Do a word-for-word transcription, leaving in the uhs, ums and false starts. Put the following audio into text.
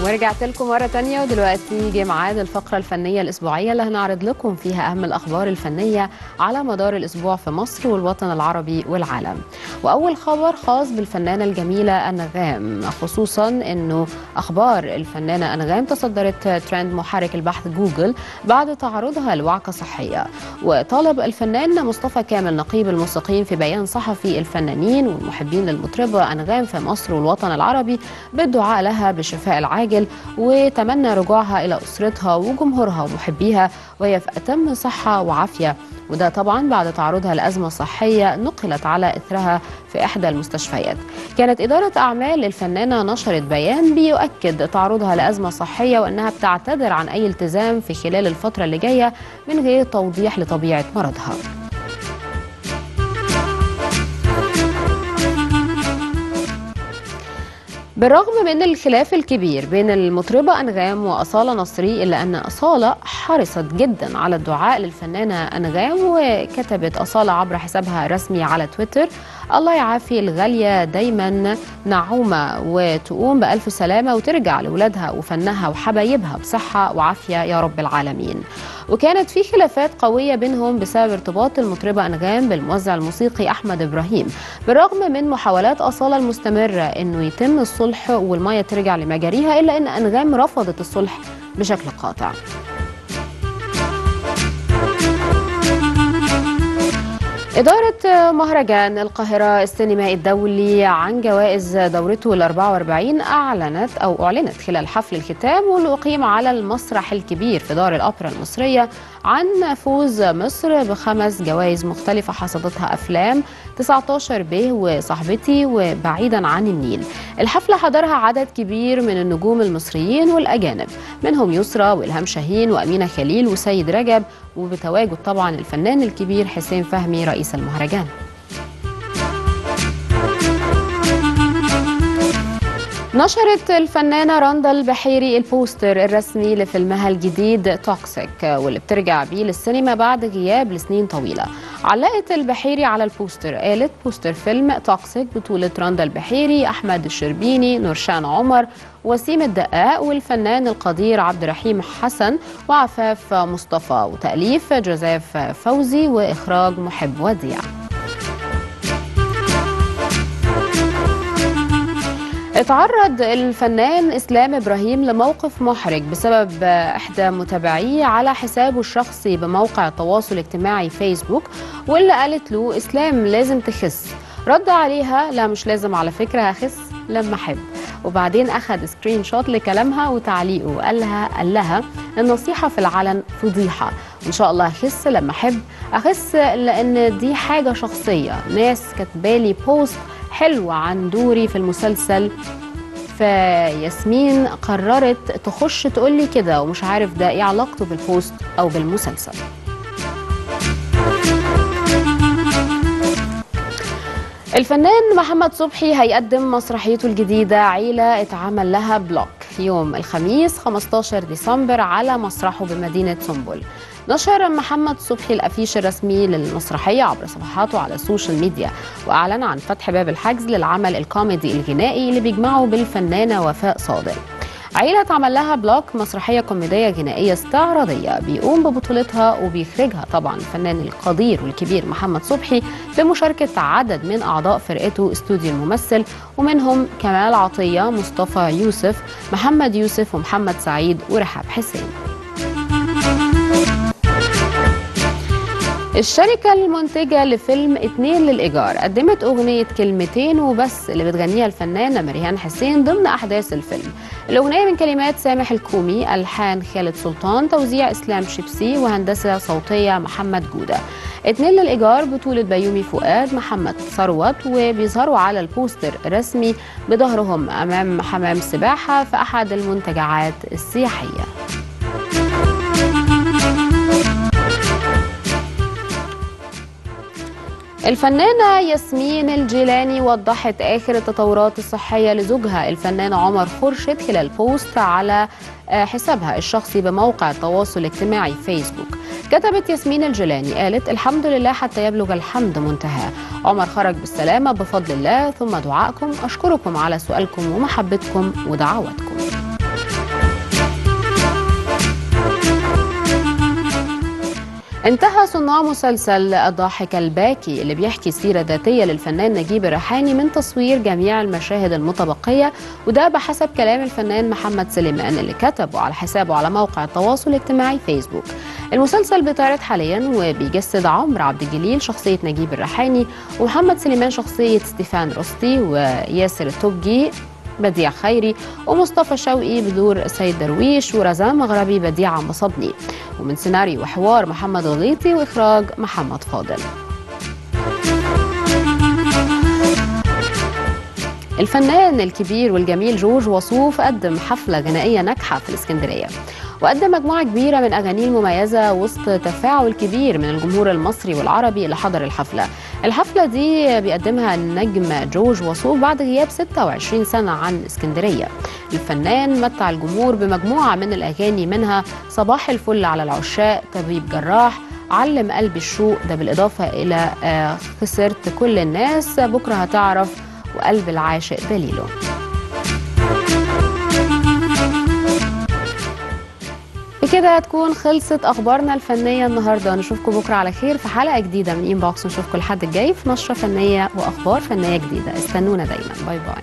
ورجعت لكم مرة تانية، ودلوقتي جه ميعاد الفقرة الفنية الأسبوعية اللي هنعرض لكم فيها أهم الأخبار الفنية على مدار الأسبوع في مصر والوطن العربي والعالم. وأول خبر خاص بالفنانة الجميلة أنغام، خصوصا أنه أخبار الفنانة أنغام تصدرت ترند محرك البحث جوجل بعد تعرضها لوعكة صحية. وطالب الفنان مصطفى كامل نقيب الموسيقيين في بيان صحفي الفنانين والمحبين للمطربة أنغام في مصر والوطن العربي بالدعاء لها بالشفاء العاجل، وتمنى رجوعها إلى أسرتها وجمهورها ومحبيها وهي في أتم صحة وعافية، وده طبعا بعد تعرضها لأزمة صحية نقلت على إثرها في إحدى المستشفيات. كانت إدارة أعمال الفنانة نشرت بيان بيؤكد تعرضها لأزمة صحية وأنها بتعتذر عن أي التزام في خلال الفترة اللي جاية من غير توضيح لطبيعة مرضها. بالرغم من الخلاف الكبير بين المطربة أنغام وأصالة نصري، إلا أن أصالة حرصت جدا على الدعاء للفنانة أنغام، وكتبت أصالة عبر حسابها الرسمي على تويتر: الله يعافي الغالية دايما نعومة وتقوم بألف سلامة وترجع لولادها وفنها وحبايبها بصحة وعافية يا رب العالمين. وكانت في خلافات قوية بينهم بسبب ارتباط المطربة أنغام بالموزع الموسيقي أحمد إبراهيم، بالرغم من محاولات أصالة المستمرة أنه يتم الصلح والمية ترجع لمجاريها، إلا أن أنغام رفضت الصلح بشكل قاطع. إدارة مهرجان القاهرة السينمائي الدولي عن جوائز دورته الأربعة وأربعين أعلنت أو أعلنت خلال حفل الختام واللي أقيم على المسرح الكبير في دار الأوبرا المصرية عن فوز مصر بخمس جوائز مختلفة حصدتها أفلام تسعة عشر ب وصاحبتي وبعيدا عن النيل. الحفلة حضرها عدد كبير من النجوم المصريين والأجانب، منهم يسرى وإلهام شاهين وأمينة خليل وسيد رجب، وبتواجد طبعا الفنان الكبير حسين فهمي رئيس المهرجان. نشرت الفنانة رندا البحيري البوستر الرسمي لفيلمها الجديد توكسيك، واللي بترجع بيه للسينما بعد غياب لسنين طويلة. علقت البحيري على البوستر، قالت: بوستر فيلم توكسيك بطولة رندا البحيري، أحمد الشربيني، نورشان عمر، وسيم الدقاق، والفنان القدير عبد الرحيم حسن، وعفاف مصطفى، وتأليف جوزيف فوزي، وإخراج محب وديع. اتعرض الفنان إسلام إبراهيم لموقف محرج بسبب إحدى متابعيه على حسابه الشخصي بموقع التواصل الاجتماعي فيسبوك، واللي قالت له: إسلام لازم تخس. رد عليها: لا مش لازم على فكرة، هخس لما أحب. وبعدين أخذ سكرين شوت لكلامها وتعليقه، وقال لها قال لها النصيحة في العلن فضيحة، إن شاء الله أخس لما أحب، أخس لأن دي حاجة شخصية، ناس كتبالي بوست حلو عن دوري في المسلسل، فياسمين قررت تخش تقولي كده، ومش عارف ده ايه علاقته بالبوست او بالمسلسل. الفنان محمد صبحي هيقدم مسرحيته الجديدة عيلة اتعمل لها بلوك يوم الخميس خمستاشر ديسمبر على مسرحه بمدينة سنبل. نشر محمد صبحي الأفيش الرسمي للمسرحية عبر صفحاته على السوشيال ميديا، وأعلن عن فتح باب الحجز للعمل الكوميدي الغنائي اللي بيجمعه بالفنانة وفاء صادق. عيلة اتعمل لها بلوك مسرحية كوميدية غنائية استعراضية بيقوم ببطولتها وبيخرجها طبعا الفنان القدير والكبير محمد صبحي بمشاركة عدد من أعضاء فرقته استوديو الممثل، ومنهم كمال عطية، مصطفى يوسف، محمد يوسف، ومحمد سعيد، ورحاب حسين. الشركة المنتجة لفيلم اتنين للإيجار قدمت أغنية كلمتين وبس اللي بتغنيها الفنانة مريهان حسين ضمن أحداث الفيلم. الأغنية من كلمات سامح الكومي، ألحان خالد سلطان، توزيع إسلام شيبسي، وهندسة صوتية محمد جودة. اتنين للإيجار بطولة بيومي فؤاد، محمد ثروت، وبيظهروا على البوستر الرسمي بظهرهم أمام حمام سباحة في أحد المنتجعات السياحية. الفنانة ياسمين الجيلاني وضحت آخر التطورات الصحية لزوجها الفنان عمر خورشيد خلال بوست على حسابها الشخصي بموقع التواصل الاجتماعي فيسبوك. كتبت ياسمين الجيلاني، قالت: الحمد لله حتى يبلغ الحمد منتهى، عمر خرج بالسلامة بفضل الله، ثم دعائكم، أشكركم على سؤالكم ومحبتكم ودعواتكم. انتهى صناع مسلسل الضاحك الباكي اللي بيحكي سيرة ذاتية للفنان نجيب الريحاني من تصوير جميع المشاهد المتبقية، وده بحسب كلام الفنان محمد سليمان اللي كتبه على حسابه على موقع التواصل الاجتماعي فيسبوك. المسلسل بيتعرض حاليا وبيجسد عمرو عبد الجليل شخصية نجيب الريحاني، ومحمد سليمان شخصية ستيفان رستي، وياسر التوبجي بديع خيري، ومصطفى شوقي بدور سيد درويش، ورزان مغربي بديع عم بصبني، ومن سيناريو وحوار محمد غليطي وإخراج محمد فاضل. الفنان الكبير والجميل جورج وسوف قدم حفلة غنائية ناجحة في الإسكندرية، وقدم مجموعة كبيرة من أغانيه المميزة وسط تفاعل كبير من الجمهور المصري والعربي اللي حضر الحفلة. الحفلة دي بيقدمها النجم جورج وسوف بعد غياب ستة وعشرين سنة عن اسكندرية. الفنان متع الجمهور بمجموعة من الأغاني منها صباح الفل على العشاق، طبيب جراح، علم قلبي الشوق، ده بالإضافة إلى خسرت كل الناس، بكرة هتعرف، وقلب العاشق دليله. بكده تكون خلصت اخبارنا الفنيه النهارده، نشوفكم بكره على خير في حلقه جديده من انبوكس، نشوفكم الحد الجاي في نشره فنيه واخبار فنيه جديده، استنونا دايما، باي باي.